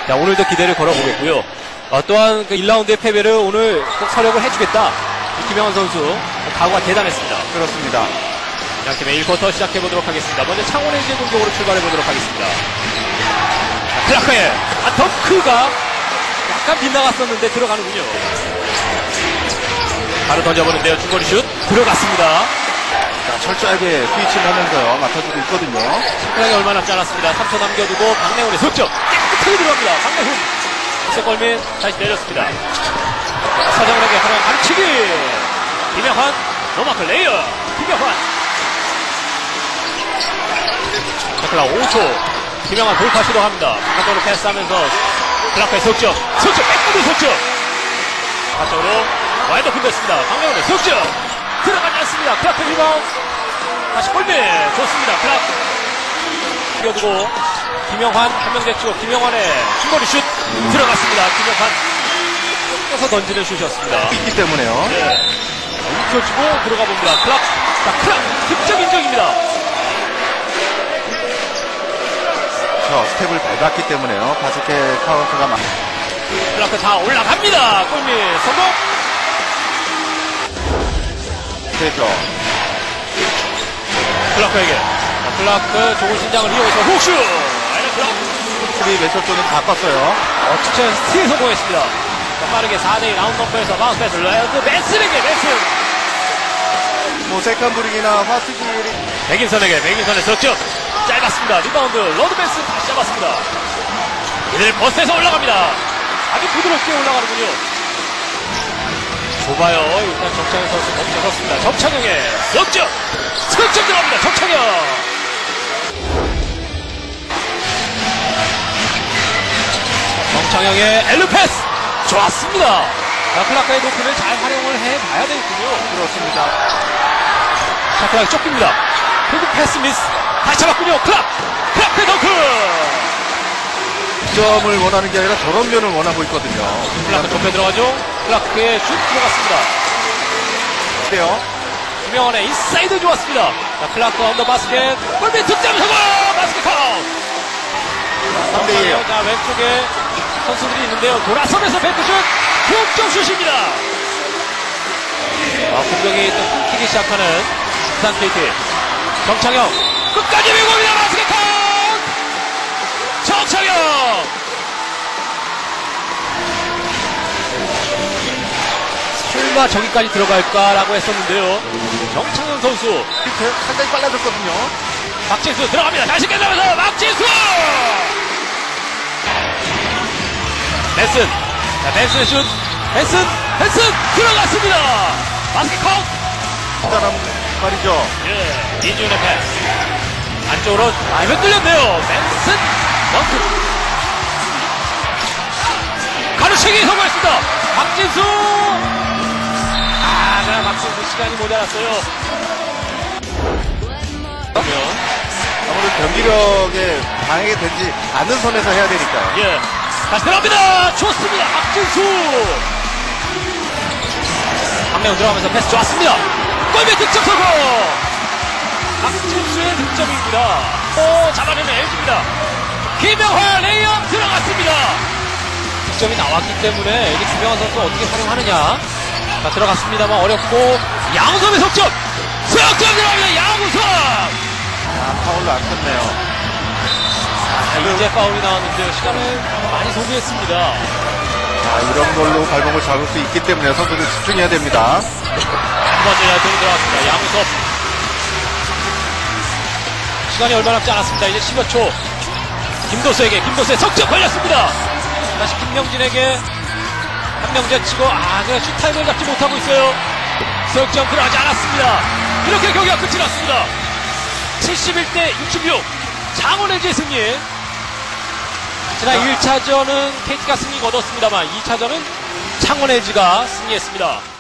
자, 오늘도 기대를 걸어보겠고요. 또한 그 1라운드의 패배를 오늘 꼭 서력을 해주겠다. 김영환 선수 각오가 대단했습니다. 그렇습니다. 양팀의 1쿼터 시작해보도록 하겠습니다. 먼저 창원의 이제 공격으로 출발해보도록 하겠습니다. 클라크의 덩크가 약간 빗나갔었는데 들어가는군요. 바로 던져보는데요. 중거리 슛 들어갔습니다. 자, 철저하게 스위치를 하면서 맡아주고 있거든요. 시간이 얼마 남지 않았습니다. 3초 남겨두고 박내훈의 석점 깨끗하게 들어갑니다. 박내훈 세골민 다시 내렸습니다. 서정훈에게 하나 가르치기. 김영환 노마크 레이어. 김영환 자, 5초 김영환 돌파 시도합니다. 바깥으로 패스하면서 클라크의 석점 백구도 석점. 바깥으로 와이드 오픈 됐습니다. 박내훈의 석점 들어가지 않습니다. 클라크 리바운드 다시 골밑 좋습니다. 클라크 뛰어두고 김영환 한 명 제치고 김영환의 중거리 슛 들어갔습니다. 김영환 껴서 던지는 슛이었습니다. 있기 때문에요. 네. 움켜쥐고 들어가 봅니다. 클라크 득점 인정입니다. 스텝을 밟았기 때문에요. 바스켓 카운트가 클라크 다 올라갑니다. 골밑 성공. 되죠. 클라크에게 클라크 좋은 신장을 이용해서 훅슛. 수비 매철조는 다 껐어요. 추천 스틸 성공했습니다. 자, 빠르게 4대2 라운드 넘버에서 바운스 패스 레드 맨슨에게 맨슨. 세컨브릭이나 파스트브릭 백인선의 석점 짧았습니다. 리바운드 로드 맨슨 다시 잡았습니다. 이들 버스에서 올라갑니다. 아주 부드럽게 올라가는군요. 좁아요. 일단 정창현 선수 멈춰섰습니다. 정창영의 석점 들어갑니다. 정창영 정창영의 엘루 패스 좋았습니다. 자, 클라크의 높이를 잘 활용을 해봐야 되겠군요. 그렇습니다. 자, 클라크 쫓깁니다. 결국 패스 미스 다시 잡았군요. 클라크의 덩크. 득점을 원하는 게 아니라 저런 면을 원하고 있거든요. 클라크 좁혀 들어가죠. 클라크의 슛 들어갔습니다. 어때요? 김영환의 인사이드 좋았습니다. 자, 클라크 언더 바스켓 골밑 득점 성공. 바스켓 카운트. 3대2에요. 자, 왼쪽에 선수들이 있는데요. 돌아서면서 뱅크슛 득점 슛입니다. 공격이 또 끊기기 시작하는 부산 KT. 정창영 끝까지 밀고 옵니다. 바스켓 카운트. 정창영 설마 저기까지 들어갈까라고 했었는데요. 정창영 선수 상당히 빨라졌거든요. 박진수 들어갑니다. 다시 깨달아서 박진수 맨슨. 자, 맨슨의 슛 맨슨 들어갔습니다. 바스켓 카운트. 일단 말이죠. 예, 이준의 패스 안쪽으로 이번 뚫렸네요. 맨슨 덩크 가르치기 성공했습니다. 박진수 박진수 시간이 모자랐어요. 아무래도 경기력에 방해가 되지 않는 선에서 해야 되니까요. 예, 다시 들어갑니다. 좋습니다. 박진수 한 명 들어가면서 패스 좋았습니다. 골밑 득점 성공. 박진수의 득점입니다. 잡아내는 LG입니다. 김영환 레이업 들어갔습니다. 득점이 나왔기 때문에 여기 김영환 선수 어떻게 활용하느냐. 자, 들어갔습니다만 어렵고 양우섭의 석점 들어갑니다. 양우섭. 파울로 안 쳤네요. 이제 파울이 나왔는데요. 시간을 많이 소비했습니다. 이런 걸로 발목을 잡을 수 있기 때문에 선수들 집중해야 됩니다. 한 번째 야동이 들어갔습니다. 양우섭. 시간이 얼마 남지 않았습니다. 이제 10여 초. 김도수의 석점 걸렸습니다. 다시 김명진에게 한 명 제치고 그냥 슛타임을 잡지 못하고 있어요. 석점 들어가지 않았습니다. 이렇게 경기가 끝이 났습니다. 71대 66 창원 LG의 승리. 지난 1차전은 KT가 승리를 얻었습니다만 2차전은 창원 LG가 승리했습니다.